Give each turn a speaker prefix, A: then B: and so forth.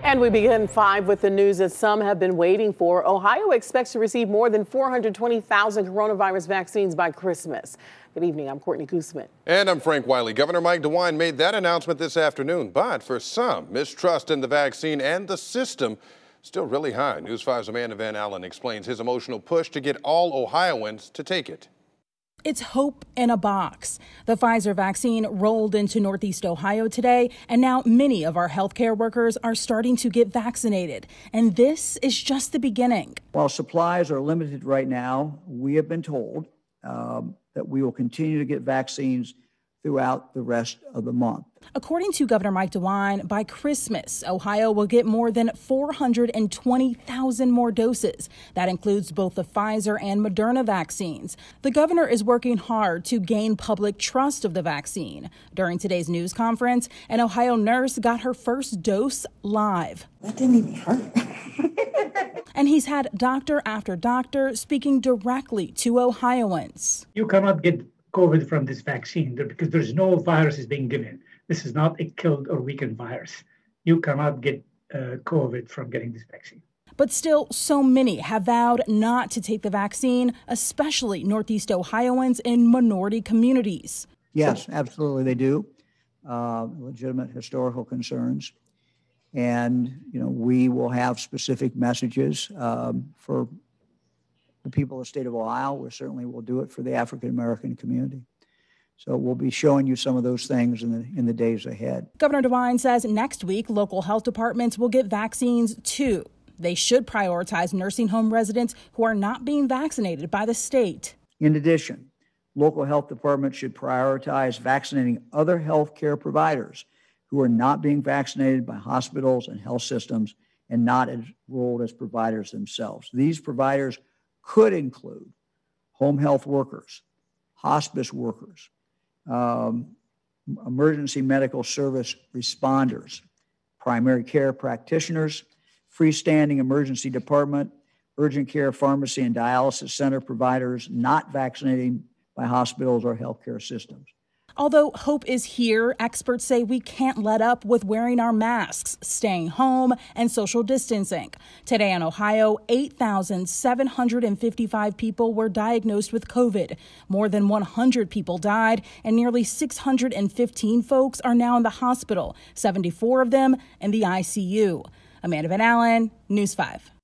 A: And we begin 5 with the news that some have been waiting for. Ohio expects to receive more than 420,000 coronavirus vaccines by Christmas. Good evening. I'm Courtney Guzman.
B: And I'm Frank Wiley. Governor Mike DeWine made that announcement this afternoon. But for some, mistrust in the vaccine and the system still really high. News 5's Amanda Van Allen explains his emotional push to get all Ohioans to take it.
C: It's hope in a box. The Pfizer vaccine rolled into Northeast Ohio today, and now many of our healthcare workers are starting to get vaccinated. And this is just the beginning.
D: While supplies are limited right now, we have been told that we will continue to get vaccines throughout the rest of the month.
C: According to Governor Mike DeWine, by Christmas, Ohio will get more than 420,000 more doses. That includes both the Pfizer and Moderna vaccines. The governor is working hard to gain public trust of the vaccine. During today's news conference, an Ohio nurse got her first dose live.
E: That didn't even hurt.
C: And he's had doctor after doctor speaking directly to Ohioans.
F: You cannot get COVID from this vaccine because there's no virus is being given. This is not a killed or weakened virus. You cannot get COVID from getting this vaccine.
C: But still, so many have vowed not to take the vaccine, especially Northeast Ohioans in minority communities.
D: Yes, absolutely they do. Legitimate historical concerns. And, we will have specific messages for the people of the state of Ohio. We certainly will do it for the African-American community. So we'll be showing you some of those things in the days ahead.
C: Governor DeWine says next week, local health departments will get vaccines too. They should prioritize nursing home residents who are not being vaccinated by the state.
D: In addition, local health departments should prioritize vaccinating other health care providers who are not being vaccinated by hospitals and health systems and not enrolled as providers themselves. These providers could include home health workers, hospice workers, emergency medical service responders, primary care practitioners, freestanding emergency department, urgent care pharmacy and dialysis center providers not vaccinating by hospitals or healthcare systems.
C: Although hope is here, experts say we can't let up with wearing our masks, staying home, and social distancing. Today in Ohio, 8,755 people were diagnosed with COVID. More than 100 people died, and nearly 615 folks are now in the hospital, 74 of them in the ICU. Amanda Van Allen, News 5.